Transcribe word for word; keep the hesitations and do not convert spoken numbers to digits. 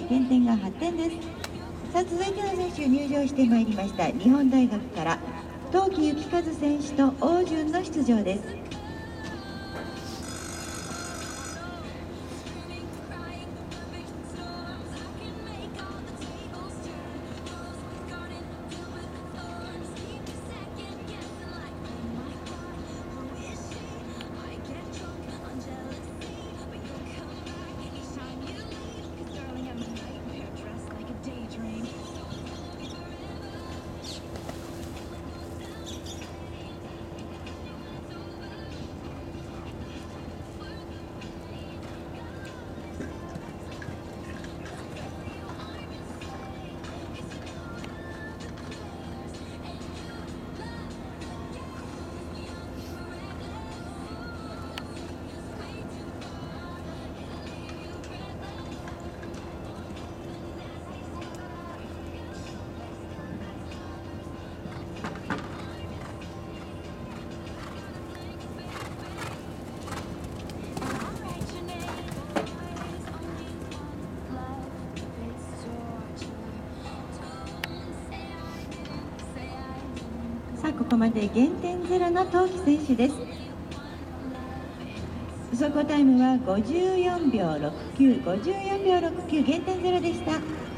減点がはってんです。さあ続いての選手入場してまいりました。日本大学から冬季幸和選手と王順の出場です。さあここまで減点ゼロの冬季選手です。走行タイムはごじゅうよんびょうろくきゅう、ごじゅうよんびょうろくきゅう、減点ゼロでした。